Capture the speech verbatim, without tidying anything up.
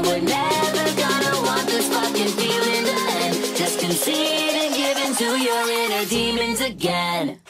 and we're never gonna want this fucking feeling to end. Just concede and give in to your inner demons again.